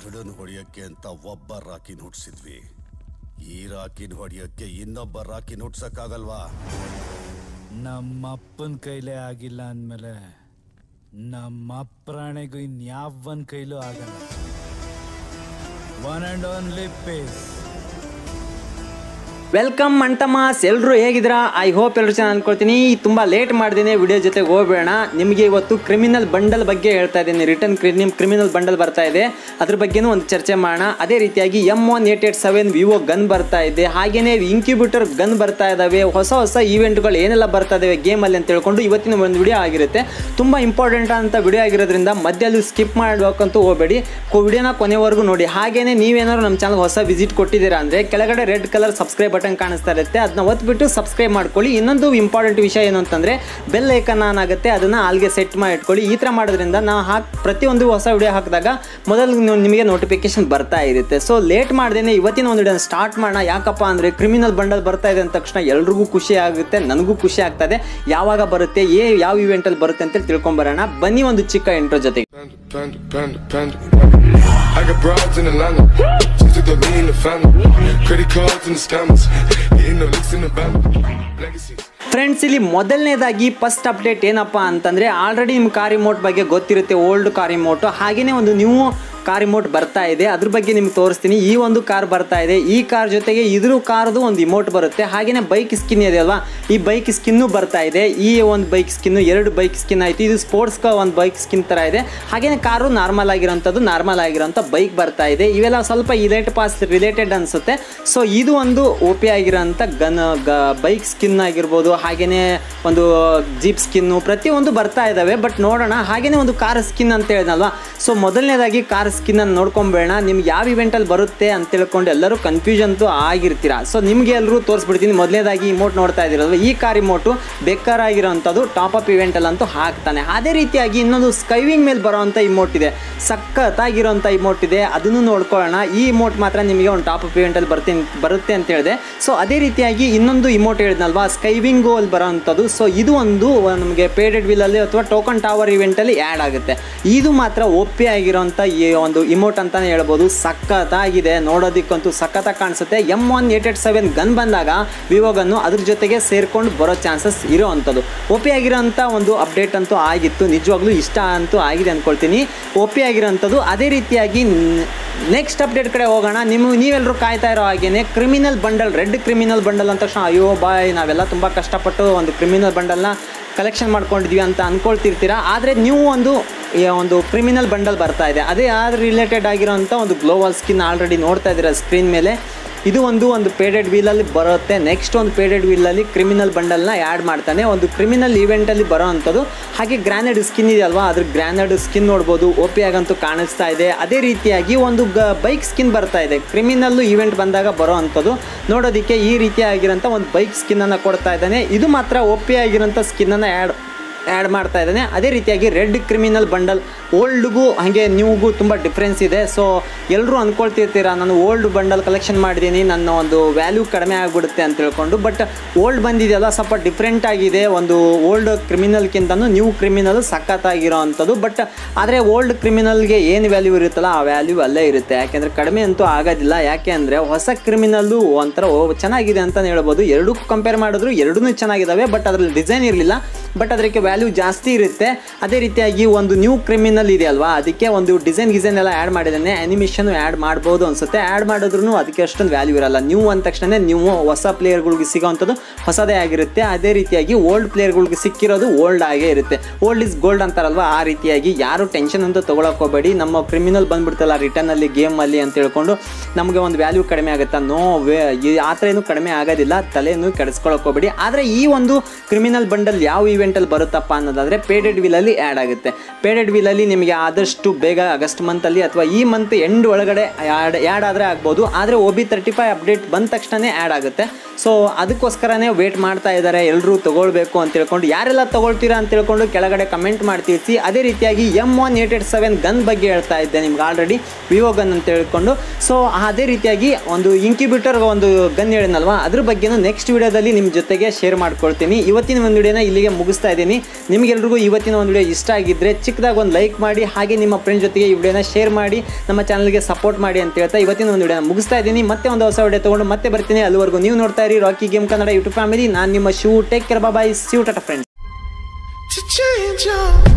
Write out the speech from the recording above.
ಕರಡನ್ನು ಹೊಡೆಯಕ್ಕೆ ಅಂತ ಒಬ್ಬ ರಾಕಿನ ಹುಟ್ಟಿಸಿದ್ವಿ. ಈ ರಾಕಿನ ಹೊಡೆಯಕ್ಕೆ ಇನ್ನೊಬ್ಬ ರಾಕಿನ ಹುಟ್ಸಕ್ಕಾಗಲ್ವಾ? ನಮ್ಮಪ್ಪನ ಕೈಲೇ ಆಗಿಲ್ಲ ಅಂದಮೇಲೆ ನಮ್ಮ ಅಪ್ರಾಣೆಗೂ ಇನ್ಯಾವನ್ ಕೈಲೂ ಆಗಲ್ಲ. One and only face. Welcome ಮಂಟಮಾಸ್, ಎಲ್ಲರೂ ಹೇಗಿದ್ದೀರಾ? ಐ ಹೋಪ್ ಎಲ್ಲರೂ ಚೆನ್ನಾಗಿ ಅನ್ಕೊಳ್ತೀನಿ. ತುಂಬ ಲೇಟ್ ಮಾಡಿದ್ದೀನಿ ವಿಡಿಯೋ ಜೊತೆಗೆ ಹೋಗ್ಬೇಡ. ನಿಮಗೆ ಇವತ್ತು ಕ್ರಿಮಿನಲ್ ಬಂಡಲ್ ಬಗ್ಗೆ ಹೇಳ್ತಾ ಇದ್ದೀನಿ. ರಿಟರ್ನ್ ಕ್ರಿಮಿನಲ್ ಬಂಡಲ್ ಬರ್ತಾ ಇದೆ, ಅದ್ರ ಬಗ್ಗೆನೂ ಒಂದು ಚರ್ಚೆ ಮಾಡೋಣ. ಅದೇ ರೀತಿಯಾಗಿ M1887 ವಿವೋ ಗನ್ ಬರ್ತಾ ಇದೆ, ಹಾಗೆಯೇ ಇನ್ಕ್ಯುಬೇಟರ್ ಗನ್ ಬರ್ತಾ ಇದ್ದಾವೆ, ಹೊಸ ಈವೆಂಟ್ಗಳು ಏನೆಲ್ಲ ಬರ್ತಾ ಇದ್ದಾವೆ ಗೇಮಲ್ಲಿ ಅಂತ ಹೇಳ್ಕೊಂಡು ಇವತ್ತಿನ ಒಂದು ವಿಡಿಯೋ ಆಗಿರುತ್ತೆ. ತುಂಬ ಇಂಪಾರ್ಟೆಂಟ್ ಅಂತ ವಿಡಿಯೋ ಆಗಿರೋದ್ರಿಂದ ಮಧ್ಯದಲ್ಲಿ ಸ್ಕಿಪ್ ಮಾಡಬೇಕಂತೂ ಹೋಗಬೇಡಿ, ವಿಡಿಯೋನ ಕೊನೆವರೆಗೂ ನೋಡಿ. ಹಾಗೆಯೇ ನೀವೇನಾದ್ರು ನಮ್ಮ ಚಾನಲ್ ಹೊಸ ವಿಸಿಟ್ ಕೊಟ್ಟಿದ್ದೀರಾ ಅಂದರೆ ಕೆಳಗಡೆ ರೆಡ್ ಕಲರ್ ಸಬ್ಸ್ಕ್ರೈಬ್ ಬಟನ್ ಕಾಣಿಸ್ತಾ ಇರುತ್ತೆ, ಅದನ್ನ ಒತ್ಬಿಟ್ಟು ಸಬ್ಸ್ಕ್ರೈಬ್ ಮಾಡ್ಕೊಳ್ಳಿ. ಇನ್ನೊಂದು ಇಂಪಾರ್ಟೆಂಟ್ ವಿಷಯ ಏನು ಅಂತಂದರೆ ಬೆಲ್ ಐಕನ್ ಆನ್ ಆಗುತ್ತೆ, ಅದನ್ನು ಆಲ್ಗೆ ಸೆಟ್ ಮಾಡಿ ಇಟ್ಕೊಳ್ಳಿ. ಈ ಥರ ಮಾಡೋದ್ರಿಂದ ನಾವು ಪ್ರತಿಯೊಂದು ಹೊಸ ವಿಡಿಯೋ ಹಾಕಿದಾಗ ಮೊದಲು ನಿಮಗೆ ನೋಟಿಫಿಕೇಶನ್ ಬರ್ತಾ ಇರುತ್ತೆ. ಸೊ ಲೇಟ್ ಮಾಡ್ದೇನೆ ಇವತ್ತಿನ ಒಂದು ವಿಡಿಯೋ ಸ್ಟಾರ್ಟ್ ಮಾಡೋಣ. ಯಾಕಪ್ಪ ಅಂದರೆ ಕ್ರಿಮಿನಲ್ ಬಂಡಲ್ ಬರ್ತಾ ಇದೆ ಅಂದ ತಕ್ಷಣ ಎಲ್ರಿಗೂ ಖುಷಿ ಆಗುತ್ತೆ, ನನಗೂ ಖುಷಿ ಆಗ್ತದೆ. ಯಾವಾಗ ಬರುತ್ತೆ, ಯಾವ ಇವೆಂಟಲ್ಲಿ ಬರುತ್ತೆ ಅಂತೇಳಿ ತಿಳ್ಕೊಂಬರೋಣ. ಬನ್ನಿ ಒಂದು ಚಿಕ್ಕ ಇಂಟ್ರೋ ಜೊತೆಗೆ. I got broads in Atlanta, just took the lean in the family, credit cards and the scammers, hitting the licks in the band, legacy. Friends, ಇಲ್ಲಿ ಮೊದಲನೇದಾಗಿ ಫಸ್ಟ್ ಅಪ್ಡೇಟ್ ಏನಪ್ಪ ಅಂತಂದರೆ ಆಲ್ರೆಡಿ ನಿಮ್ಮ ಕಾರ್ ರಿಮೋಟ್ ಬಗ್ಗೆ ಗೊತ್ತಿರುತ್ತೆ, old car remote. ಹಾಗೆಯೇ ಒಂದು new car remote ಬರ್ತಾ ಇದೆ, ಅದ್ರ ಬಗ್ಗೆ ನಿಮ್ಗೆ ತೋರಿಸ್ತೀನಿ. ಈ ಒಂದು ಕಾರ್ ಬರ್ತಾ ಇದೆ, ಈ ಕಾರ್ ಜೊತೆಗೆ ಇದ್ರ ಕಾರ್ದು ಒಂದು ಇಮೋಟ್ ಬರುತ್ತೆ. ಹಾಗೆಯೇ ಬೈಕ್ ಸ್ಕಿನ್ ಇದೆ ಅಲ್ವಾ, ಈ ಬೈಕ್ ಸ್ಕಿನ್ನು ಬರ್ತಾ ಇದೆ. ಈ ಒಂದು ಬೈಕ್ ಸ್ಕಿನ್ನು 2 ಬೈಕ್ ಸ್ಕಿನ್ ಆಯಿತು. ಇದು ಸ್ಪೋರ್ಟ್ಸ್ಗೆ ಒಂದು ಬೈಕ್ ಸ್ಕಿನ್ ಥರ ಇದೆ. ಹಾಗೆಯೇ ಕಾರು ನಾರ್ಮಲ್ ಆಗಿರೋಂಥ ಬೈಕ್ ಬರ್ತಾ ಇದೆ. ಇವೆಲ್ಲ ಸ್ವಲ್ಪ ಇಲೆಟ್ ಪಾಸ್ ರಿಲೇಟೆಡ್ ಅನಿಸುತ್ತೆ. ಸೊ ಇದು ಒಂದು OP ಆಗಿರೋಂಥ ಬೈಕ್ ಸ್ಕಿನ್ ಆಗಿರ್ಬೋದು, ಹಾಗೆಯೇ ಒಂದು ಜೀಪ್ ಸ್ಕಿನ್ನು ಪ್ರತಿಯೊಂದು ಬರ್ತಾ ಇದ್ದಾವೆ. ಬಟ್ ನೋಡೋಣ. ಹಾಗೆಯೇ ಒಂದು ಕಾರ್ ಸ್ಕಿನ್ ಅಂತ ಹೇಳಿದ್ನಲ್ವಾ, ಸೊ ಮೊದಲನೇದಾಗಿ ಕಾರ್ ಸ್ಕಿನ್ ಅನ್ನು ನೋಡ್ಕೊಂಬೇಡ. ನಿಮ್ಗೆ ಯಾವ ಇವೆಂಟಲ್ಲಿ ಬರುತ್ತೆ ಅಂತ ತಿಳ್ಕೊಂಡು ಎಲ್ಲರೂ ಕನ್ಫ್ಯೂಷನ್ತು ಆಗಿರ್ತೀರಾ. ಸೊ ನಿಮಗೆ ಎಲ್ಲರೂ ತೋರಿಸ್ಬಿಡ್ತೀನಿ. ಮೊದಲನೇದಾಗಿ ಇಮೋಟ್ ನೋಡ್ತಾ ಇದ್ದೀರಲ್ವ, ಈ ಕಾರ್ ಇಮೋಟು ಬೇಕಾರಾಗಿರೋಂಥದ್ದು ಟಾಪ್ ಅಪ್ ಇವೆಂಟಲ್ಲಂತೂ ಹಾಕ್ತಾನೆ. ಅದೇ ರೀತಿಯಾಗಿ ಇನ್ನೊಂದು ಸ್ಕೈವಿಂಗ್ ಮೇಲೆ ಬರೋವಂಥ ಇಮೋಟ್ ಇದೆ, ಸಖತ್ತಾಗಿರೋಂಥ ಇಮೋಟ್ ಇದೆ, ಅದನ್ನು ನೋಡ್ಕೊಳ್ಳೋಣ. ಈ ಇಮೋಟ್ ಮಾತ್ರ ನಿಮಗೆ ಒಂದು ಟಾಪ್ ಅಪ್ ಇವೆಂಟಲ್ಲಿ ಬರುತ್ತೆ ಅಂತ ಹೇಳಿದೆ. ಸೊ ಅದೇ ರೀತಿಯಾಗಿ ಇನ್ನೊಂದು ಇಮೋಟ್ ಹೇಳಿದ್ನಲ್ವಾ, ಸ್ಕೈವಿಂಗು ಅಲ್ಲಿ ಬರೋವಂಥದ್ದು. ಸೊ ಇದು ಒಂದು ನಮಗೆ ಪೇಡೆಡ್ ವಿಲ್ಲಲ್ಲಿ ಅಥವಾ ಟೋಕನ್ ಟವರ್ ಇವೆಂಟಲ್ಲಿ ಆ್ಯಡ್ ಆಗುತ್ತೆ. ಇದು ಮಾತ್ರ OP ಆಗಿರೋಂಥ ಈ ಒಂದು ಇಮೋಟ್ ಅಂತಾನೆ ಹೇಳ್ಬೋದು. ಸಖತ್ತಾಗಿದೆ, ನೋಡೋದಕ್ಕಂತೂ ಸಖತ್ತಾಗಿ ಕಾಣಿಸುತ್ತೆ. M1887 ಗನ್ ಬಂದಾಗ ವಿವೋ ಗನ್ನು ಅದ್ರ ಜೊತೆಗೆ ಸೇರ್ಕೊಂಡು ಬರೋ ಚಾನ್ಸಸ್ ಇರೋವಂಥದ್ದು. OP ಆಗಿರೋಂಥ ಒಂದು ಅಪ್ಡೇಟ್ ಅಂತೂ ಆಗಿತ್ತು, ನಿಜವಾಗ್ಲೂ ಇಷ್ಟ ಅಂತೂ ಆಗಿದೆ ಅಂದ್ಕೊಳ್ತೀನಿ, OP ಆಗಿರೋಂಥದ್ದು. ಅದೇ ರೀತಿಯಾಗಿ ನೆಕ್ಸ್ಟ್ ಅಪ್ಡೇಟ್ ಕಡೆ ಹೋಗೋಣ. ನೀವೆಲ್ಲರೂ ಕಾಯ್ತಾ ಇರೋ ಹಾಗೇನೆ criminal bundle, red criminal bundle ಅಂದ ತಕ್ಷಣ ಅಯ್ಯೋ ಬಾಯ್, ನಾವೆಲ್ಲ ತುಂಬ ಕಷ್ಟಪಟ್ಟು ಒಂದು ಕ್ರಿಮಿನಲ್ ಬಂಡಲ್ನ ಕಲೆಕ್ಷನ್ ಮಾಡ್ಕೊಂಡಿದ್ವಿ ಅಂತ ಅಂದ್ಕೊಳ್ತಿರ್ತೀರಾ. ಆದರೆ ನೀವು ಒಂದು ಕ್ರಿಮಿನಲ್ ಬಂಡಲ್ ಬರ್ತಾ ಇದೆ, ಅದೇ ಆದ್ರೆ ರಿಲೇಟೆಡ್ ಆಗಿರೋಂಥ ಒಂದು ಗ್ಲೋವಲ್ ಸ್ಕಿನ್ ಆಲ್ರೆಡಿ ನೋಡ್ತಾ ಇದ್ದೀರಾ ಸ್ಕ್ರೀನ್ ಮೇಲೆ. ಇದು ಒಂದು ಪೇಡೆಡ್ ವೀಲಲ್ಲಿ ಬರುತ್ತೆ. ನೆಕ್ಸ್ಟ್ ಒಂದು ಪೇಡೆಡ್ ವೀಲಲ್ಲಿ ಕ್ರಿಮಿನಲ್ ಬಂಡಲ್ನ ಆ್ಯಡ್ ಮಾಡ್ತಾನೆ, ಒಂದು ಕ್ರಿಮಿನಲ್ ಇವೆಂಟಲ್ಲಿ ಬರೋ ಅಂಥದ್ದು. ಹಾಗೆ ಗ್ರಾನೇಡ್ ಸ್ಕಿನ್ ಇದೆಯಲ್ವಾ, ಅದ್ರ ಗ್ರಾನೇಡ್ ಸ್ಕಿನ್ ನೋಡ್ಬೋದು, OP ಆಗಂತೂ ಕಾಣಿಸ್ತಾ ಇದೆ. ಅದೇ ರೀತಿಯಾಗಿ ಒಂದು ಬೈಕ್ ಸ್ಕಿನ್ ಬರ್ತಾ ಇದೆ, ಕ್ರಿಮಿನಲ್ಲು ಇವೆಂಟ್ ಬಂದಾಗ ಬರೋ ಅಂಥದ್ದು. ನೋಡೋದಕ್ಕೆ ಈ ರೀತಿಯಾಗಿರೋಂಥ ಒಂದು ಬೈಕ್ ಸ್ಕಿನ್ನನ್ನು ಕೊಡ್ತಾ ಇದ್ದಾನೆ. ಇದು ಮಾತ್ರ OP ಆಗಿರೋಂಥ ಸ್ಕಿನ್ನನ್ನು ಆ್ಯಡ್ ಮಾಡ್ತಾ ಇದ್ದಾನೆ. ಅದೇ ರೀತಿಯಾಗಿ ರೆಡ್ ಕ್ರಿಮಿನಲ್ ಬಂಡಲ್ ಓಲ್ಡ್ಗೂ ಹಾಗೆ ನ್ಯೂಗೂ ತುಂಬ ಡಿಫ್ರೆನ್ಸ್ ಇದೆ. ಸೊ ಎಲ್ಲರೂ ಅಂದ್ಕೊಳ್ತಿರ್ತೀರಾ, ನಾನು ಓಲ್ಡ್ ಬಂಡಲ್ ಕಲೆಕ್ಷನ್ ಮಾಡಿದ್ದೀನಿ, ನನ್ನ ಒಂದು ವ್ಯಾಲ್ಯೂ ಕಡಿಮೆ ಆಗಿಬಿಡುತ್ತೆ ಅಂತ ಹೇಳ್ಕೊಂಡು. ಬಟ್ ಓಲ್ಡ್ ಬಂದಿದೆಯಲ್ಲ ಸ್ವಲ್ಪ ಡಿಫ್ರೆಂಟ್ ಆಗಿದೆ. ಒಂದು ಓಲ್ಡ್ ಕ್ರಿಮಿನಲ್ಗಿಂತನೂ ನ್ಯೂ ಕ್ರಿಮಿನಲ್ ಸಖತ್ತಾಗಿರೋ ಅಂಥದ್ದು. ಬಟ್ ಆದರೆ ಓಲ್ಡ್ ಕ್ರಿಮಿನಲ್ಗೆ ಏನು ವ್ಯಾಲ್ಯೂ ಇರುತ್ತಲ್ಲ ಆ ವ್ಯಾಲ್ಯೂ ಅಲ್ಲೇ ಇರುತ್ತೆ, ಯಾಕೆಂದರೆ ಕಡಿಮೆ ಅಂತೂ ಆಗೋದಿಲ್ಲ. ಯಾಕೆ ಅಂದರೆ ಹೊಸ ಕ್ರಿಮಿನಲ್ಲು ಒಂಥರ ಚೆನ್ನಾಗಿದೆ ಅಂತಲೇ ಹೇಳ್ಬೋದು. ಎರಡೂ ಕಂಪೇರ್ ಮಾಡಿದ್ರು ಎರಡೂ ಚೆನ್ನಾಗಿದ್ದಾವೆ, ಬಟ್ ಅದರಲ್ಲಿ ಡಿಸೈನ್ ಇರಲಿಲ್ಲ, ಬಟ್ ಅದಕ್ಕೆ ವ್ಯಾಲ್ಯೂ ಜಾಸ್ತಿ ಇರುತ್ತೆ. ಅದೇ ರೀತಿಯಾಗಿ ಒಂದು ನ್ಯೂ ಕ್ರಿಮಿನಲ್ ಇದೆ ಅಲ್ವಾ, ಅದಕ್ಕೆ ಒಂದು ಡಿಸೈನ್ ಎಲ್ಲ ಆ್ಯಡ್ ಮಾಡಿದ್ದಾನೆ. ಅನಿಮೇಷನ್ ಆ್ಯಡ್ ಮಾಡ್ಬೋದು ಅನ್ಸುತ್ತೆ, ಆ್ಯಡ್ ಮಾಡಿದ್ರು ಅದಕ್ಕೆ ಅಷ್ಟೊಂದು ವ್ಯಾಲ್ಯೂ ಇರಲ್ಲ. ನ್ಯೂ ಅಂದ ತಕ್ಷಣ ನೀವು ಹೊಸ ಪ್ಲೇಯರ್ಗಳಿಗೆ ಸಿಗೋವಂಥದ್ದು ಹೊಸದೇ ಆಗಿರುತ್ತೆ. ಅದೇ ರೀತಿಯಾಗಿ ಓಲ್ಡ್ ಪ್ಲೇಯರ್ಗಳಿಗೆ ಸಿಕ್ಕಿರೋದು ಓಲ್ಡ್ ಆಗೇ ಇರುತ್ತೆ. ಓಲ್ಡ್ ಇಸ್ ಗೋಲ್ಡ್ ಅಂತಾರಲ್ವ, ಆ ರೀತಿಯಾಗಿ ಯಾರು ಟೆನ್ಷನ್ ಅಂತೂ ತೊಗೊಳಕ್ಕೆ ಹೋಗಬೇಡಿ. ನಮ್ಮ ಕ್ರಿಮಿನಲ್ ಬಂದ್ಬಿಡ್ತಲ್ಲ ರಿಟರ್ನಲ್ಲಿ ಗೇಮಲ್ಲಿ ಅಂತ ಹೇಳ್ಕೊಂಡು ನಮಗೆ ಒಂದು ವ್ಯಾಲ್ಯೂ ಕಡಿಮೆ ಆಗುತ್ತಾ, ಆ ಥರ ಏನೂ ಕಡಿಮೆ ಆಗೋದಿಲ್ಲ, ತಲೆಯನ್ನು ಕೆಡಿಸ್ಕೊಳಕ್ಕೆ ಹೋಗಬೇಡಿ. ಆದರೆ ಈ ಒಂದು ಕ್ರಿಮಿನಲ್ ಬಂಡಲ್ ಯಾವ ಇವೆಂಟಲ್ಲಿ ಬರುತ್ತಪ್ಪ ಅನ್ನೋದಾದರೆ ಪೇಡೆಡ್ ವೀಲಲ್ಲಿ ಆ್ಯಡ್ ಆಗುತ್ತೆ. ಪೇಡೆಡ್ ವೀಲಲ್ಲಿ ನಿಮಗೆ ಆದಷ್ಟು ಬೇಗ ಆಗಸ್ಟ್ ಮಂತಲ್ಲಿ ಅಥವಾ ಈ ಮಂತ್ ಎಂಡ್ ಒಳಗಡೆ ಆ್ಯಡ್ ಆದರೆ ಆಗ್ಬೋದು. ಆದರೆ OB35 ಅಪ್ಡೇಟ್ ಬಂದ ತಕ್ಷಣವೇ ಆ್ಯಡ್ ಆಗುತ್ತೆ. ಸೊ ಅದಕ್ಕೋಸ್ಕರನೇ ವೇಟ್ ಮಾಡ್ತಾ ಇದ್ದಾರೆ ಎಲ್ಲರೂ ತೊಗೊಳ್ಬೇಕು ಅಂತ ಹೇಳ್ಕೊಂಡು. ಯಾರೆಲ್ಲ ತೊಗೊಳ್ತೀರಾ ಅಂತ ಹೇಳ್ಕೊಂಡು ಕೆಳಗಡೆ ಕಮೆಂಟ್ ಮಾಡಿ ತಿಳಿಸಿ. ಅದೇ ರೀತಿಯಾಗಿ M1887 ಗನ್ ಬಗ್ಗೆ ಹೇಳ್ತಾ ಇದ್ದೆ ನಿಮ್ಗೆ ಆಲ್ರೆಡಿ, ವಿವೋ ಗನ್ ಅಂತ ಹೇಳ್ಕೊಂಡು. ಸೊ ಅದೇ ರೀತಿಯಾಗಿ ಒಂದು ಇನ್ಕ್ಯುಬೇಟರ್ ಒಂದು ಗನ್ ಹೇಳಿದ್ನಲ್ವಾ, ಅದ್ರ ಬಗ್ಗೆನೂ ನೆಕ್ಸ್ಟ್ ವಿಡಿಯೋದಲ್ಲಿ ನಿಮ್ಮ ಜೊತೆಗೆ ಶೇರ್ ಮಾಡ್ಕೊಳ್ತೀನಿ. ಇವತ್ತಿನ ಒಂದು ವಿಡಿಯೋನ ಇಲ್ಲಿಗೆ ಮುಗಿಸ್ತಾ ಇದ್ದೀನಿ. ನಿಮಗೆಲ್ರಿಗೂ ಇವತ್ತಿನ ಒಂದು ವಿಡಿಯೋ ಇಷ್ಟ ಆಗಿದ್ದರೆ ಚಿಕ್ಕದಾಗಿ ಒಂದು ಲೈಕ್ ಮಾಡಿ, ಹಾಗೆ ನಿಮ್ಮ ಫ್ರೆಂಡ್ ಜೊತೆಗೆ ಈ ವಿಡಿಯೋನ ಶೇರ್ ಮಾಡಿ, ನಮ್ಮ ಚಾನಲ್ಗೆ ಸಪೋರ್ಟ್ ಮಾಡಿ ಅಂತ ಹೇಳ್ತಾ ಇವತ್ತಿನ ಒಂದು ವಿಡಿಯೋನ ಮುಗಿಸ್ತಾ ಇದ್ದೀನಿ. ಮತ್ತೆ ಒಂದು ಹೊಸ ವಿಡಿಯೋ ತೊಗೊಂಡು ಮತ್ತೆ ಬರ್ತೀನಿ. ಅಲ್ಲಿವರೆಗೂ ನೀವು ನೋಡ್ತಾ ಇರಿ Rocky game Kannada YouTube family. ನಾನು ನಿಮ್ಮ Shivu. Take care, bye, see you, tata friends.